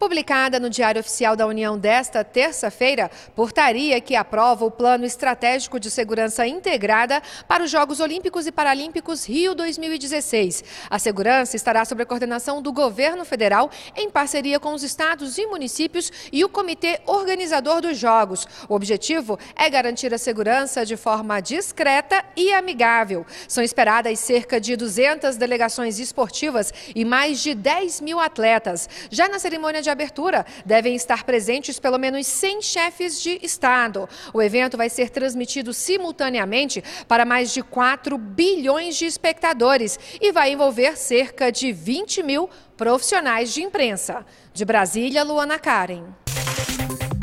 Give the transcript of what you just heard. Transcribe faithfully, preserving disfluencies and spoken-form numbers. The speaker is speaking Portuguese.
Publicada no Diário Oficial da União desta terça-feira, portaria que aprova o Plano Estratégico de Segurança Integrada para os Jogos Olímpicos e Paralímpicos Rio dois mil e dezesseis. A segurança estará sob a coordenação do governo federal, em parceria com os estados e municípios e o comitê organizador dos Jogos. O objetivo é garantir a segurança de forma discreta e amigável. São esperadas cerca de duzentas delegações esportivas e mais de dez mil atletas. Já na cerimônia de abertura, devem estar presentes pelo menos cem chefes de Estado. O evento vai ser transmitido simultaneamente para mais de quatro bilhões de espectadores e vai envolver cerca de vinte mil profissionais de imprensa. De Brasília, Luana Karen.